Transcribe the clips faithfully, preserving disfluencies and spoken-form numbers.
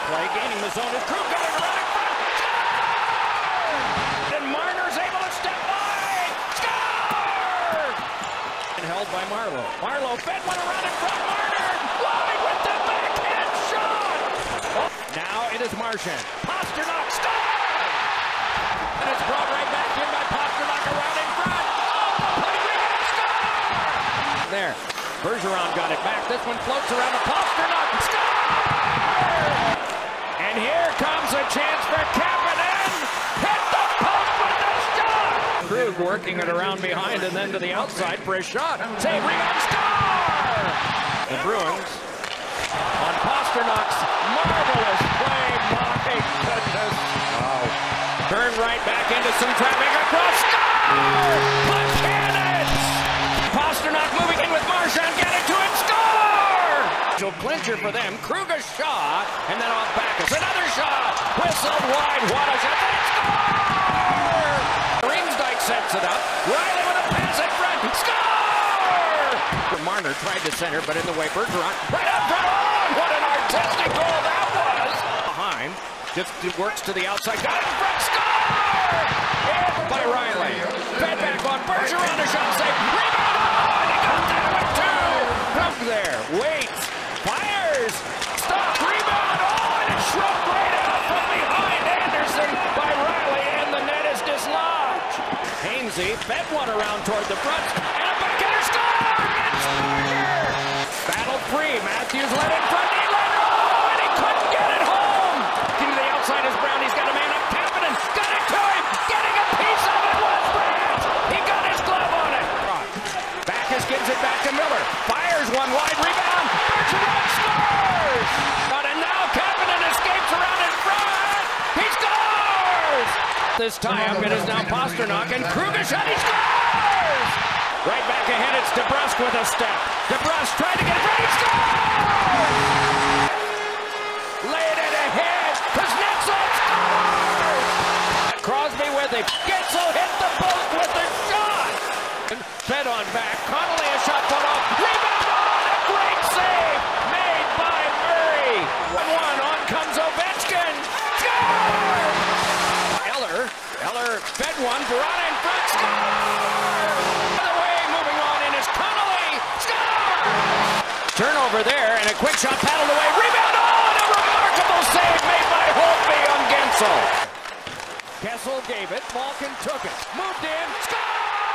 play, gaining the zone. His crew going around in front. Score! And Marner's able to step wide. Score! And held by Marlowe. Marlowe fed one around in front. Marner wide with the backhand shot. Oh, now it is Marchand. Pasternak score! And it's brought right back in by Pasternak around in front. Oh, play rebound, score! There. Bergeron got it back. This one floats around to Pasternak. Score! And here comes a chance for Kapanen. Hit the post with the shot. Krug working it around behind and then to the outside for a shot. Save, rebound, score! The Bruins on Pasternak's marvelous play. My goodness. Wow. Turn right back into some traffic across. Score! Punch cannons! Pasternak moving in with Marchand, get it to him, score! So clincher for them, Kruger's shot, and then off Backus, another shot, whistled wide, what a shot, they score! Ringsdyk sets it up, Riley with a pass in front, score! Marner tried to center, but in the way, Bergeron, right up front, oh, what an artistic goal that was! Behind, just works to the outside, got it in front, score! And by Riley, fed back on Bergeron, a shot save, rebound! There, waits, fires, stop, rebound, oh, and it struck right out from behind Anderson by Riley, and the net is dislodged. Hainsey fed one around toward the front, and a backhander score! It's Marner! Battle free, Matthews led in front, he led, oh, and he couldn't get it home! To the outside is Brown, he's got a man up, Kapanen, got it to him, getting a piece of it was Brandt! He got his glove on it! Backus gives it back to Miller, fires one wide rebound, Bergeron scores! But and now Kapanen escapes around in front, he scores! This tie-up, it is now Pasternak, and Kruger shot, he scores! Right back ahead, it's DeBrusk with a step. DeBrusk tried to get it right, he scores! Laid it ahead, Kuznetsov scores! Crosby with it, Gensel hit the post with the shot! Fed on back, Connolly a shot put off, rebound on, a great save made by Murray. one one, on comes Ovechkin, score! Eller, Eller fed one, Verona in front, score! Other way, moving on in is Connolly, score! Turnover there, and a quick shot paddled away, rebound on, a remarkable save made by Holtby on Gensel. Kessel gave it, Malkin took it, moved in, score!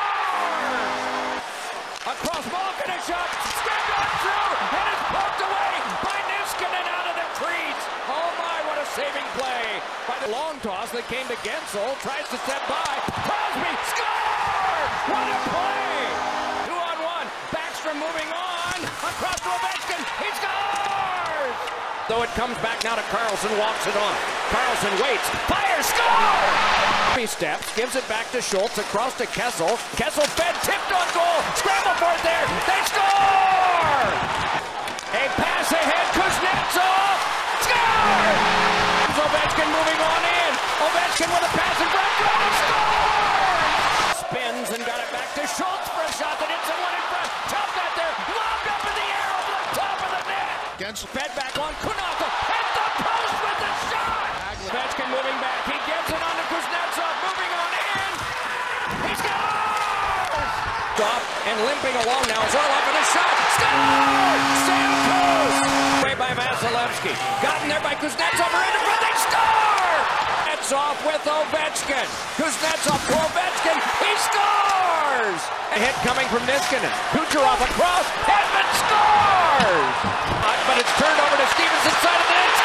Across Malkin, a shot, scrambled on through, and it's poked away by Niskanen out of the crease. Oh my, what a saving play by the long toss that came to Gensel, tries to step by, Crosby, score! What a play! Two on one, Backstrom moving on, across to Ovechkin, he scores! Though it comes back now to Carlson, walks it on. Carlson waits, fires, score! He steps, gives it back to Schultz, across to Kessel. Kessel fed, tipped on goal, scramble for it there, they score! A pass ahead, Kuznetsov, score! Ovechkin moving on in. Ovechkin with a pass in front, goal, score! Spins and got it back to Schultz for a shot that hit someone in front. Top that there, lobbed up in the air over the top of the net. Gensel fed back on Kunaka, hit the post with the shot! Ovechkin moving back, he gives it on to Kuznetsov, moving on in. He scores! Stop and limping along now is all up for the shot. Score! Stamkos! Away by Vasilevsky. Gotten there by Kuznetsov, right in front, they score! Kuznetsov with Ovechkin. Kuznetsov to Ovechkin, he scores! A hit coming from Niskanen. Kucherov across, Hedman scores! But it's turned over to Stevenson, side of the net,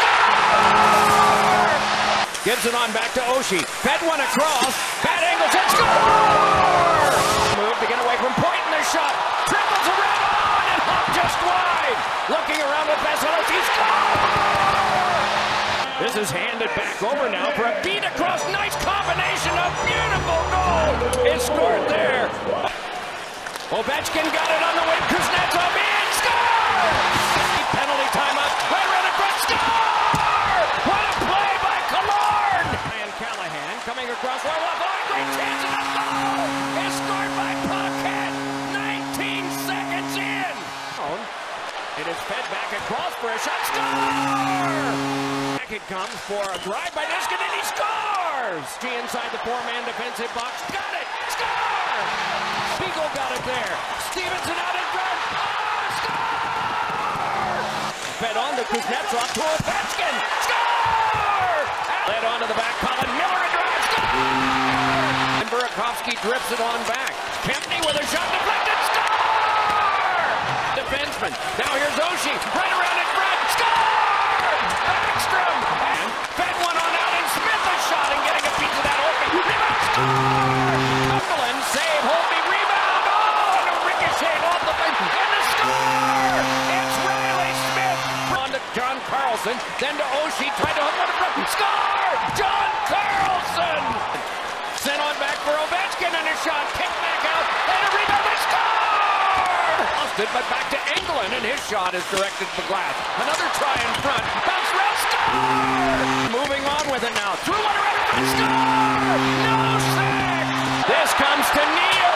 score! Gives it on back to Oshie. Fed one across, bad angles, and score! Move to get away from Point in the shot. Triples around on and hop just wide. Looking around with Vasilevsky, score! This is handed back over now for a beat across. Nice combination, a beautiful goal is scored there. Ovechkin got it on the wing. Kuznetsov in, score! Penalty timeout, right around in front, score! What a play by Killorn! And Callahan coming across, right off, oh, great chance and a goal! Is scored by Puckhead, nineteen seconds in! It is fed back across for a shot, score! Back it comes for a drive by Niskanen, and he scores! He inside the four-man defensive box. Got it! Score! Beagle got it there. Stevenson out in front. Oh, score! Fed on to Kuznetsov to Ovechkin. Score! Led on to the back column. Miller and drive. Score! And Burakovsky drifts it on back. Kempney with a shot deflected. Score! Defenseman. Now here's Oshie. Right around in front. Score! Backstrom. And fed one on out, and Smith a shot and getting a piece of that Holtby. Rebound. Score! Cumberland save. Holtby rebound. Oh, and a ricochet off the bench. And the score! It's Riley Smith. On to John Carlson. Then to Oshie. Tried to hook one in front. Score! John Carlson! Sent on back for Ovechkin, and a shot. Kicked back out. And a rebound. They score! Lost it, but back to Engelland, and his shot is directed to the glass. Another try in front. Bounce around. Score! Moving on with it now. Through one around in front. Score! No sack! This comes to Neal.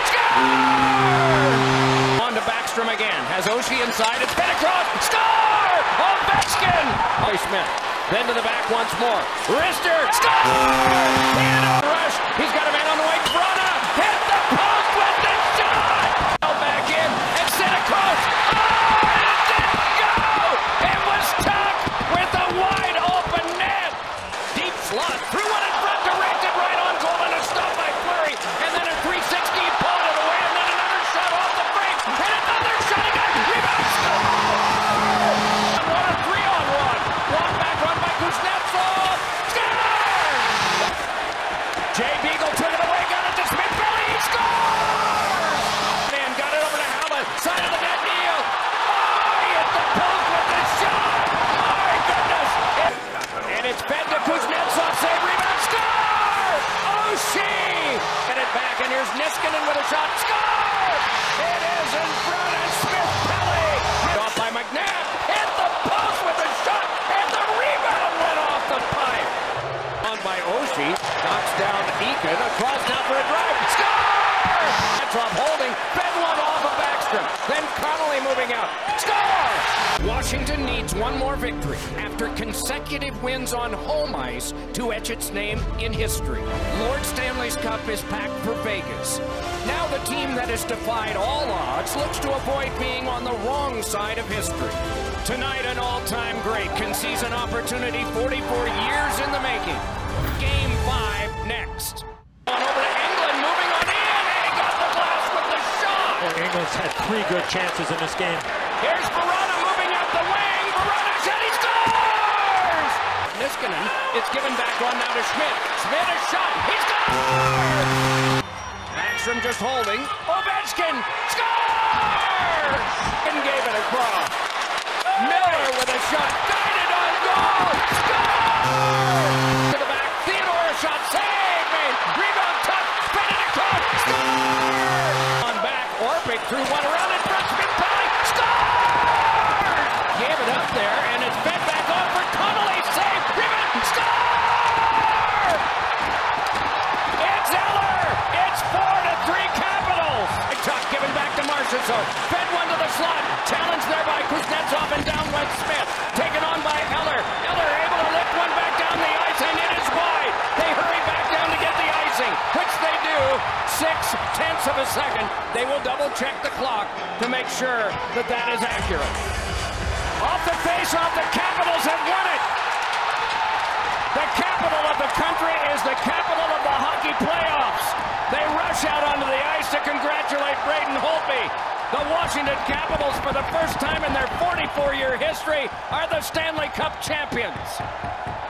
Score! On to Backstrom again. Has Oshie inside. It's fed across. Score! Ovechkin! Oh, Smith. Then to the back once more. Rister. Score! And a rush. He's got a man on the way. Brana hit the post with the shot. Back in and sent across. Oh, it didn't go. It was stuck with a wide open net. Deep slot. Threw one in front, directed right on goal, and a stop by Fleury. And then a three sixty pulled it away, and then another shot off the break. And another shot again. Rebound. Score! What a three on one. One back run by Kuznetsov. Score! Jay Beagle took it away, got it to Smith. Belly. He scores! Man got it over to Howland. Side of the net, Neal. Oh, he hit the post with the shot. My goodness. It, and it's fed to Kuznetsov. Save, rebound, score! Oshie! Get it back, and here's Niskanen with a shot. Score! It is in front, and Smith Pelly. Off by McNabb. Hit the post with a shot, and the rebound went off the pipe. On by Oshie. Knocks down Eakin. Across now for a drive. Score! Petrov holding. Fed one off of Backstrom. Then Connolly moving out. Score! Washington needs one more victory after consecutive wins on home ice to etch its name in history. Lord Stanley's Cup is packed for Vegas. Now the team that has defied all odds looks to avoid being on the wrong side of history. Tonight, an all-time great can seize an opportunity forty-four years in the making. Game five next. On over to England, moving on in, and he got the glass with the shot. Well, England's had three good chances in this game. Here's Verona moving up the wing. Verona shot, he scores! Niskanen, it's given back on now to Schmidt. Schmidt a shot, he scores! Backstrom just holding. Ovechkin scores! And gave it across. Miller with a shot, guided on goal. Score! To the back, Theodore a shot, save made. Rebound tuck, spin it across. Score! On back, Orpik threw one around in front. Smith Pelly, score! Gave it up there, and it's fed back off for Connolly. Save, rebound, score! It's Eller. It's four to three Capitals. Tuck given back to Marchessault. Fed one to the slot. Challenged there by Kuznetsov, and down went Smith. Taken on by Eller. Eller able to lift one back down the ice, and it is wide. They hurry back down to get the icing, which they do. Six tenths of a second. They will double check the clock to make sure that that is accurate. Off the face-off, the Capitals have won it. The capital of the country is the capital of the hockey playoffs. They rush out onto the ice to congratulate Braden Holtby. The Washington Capitals, for the first time in their forty-four year history, are the Stanley Cup champions.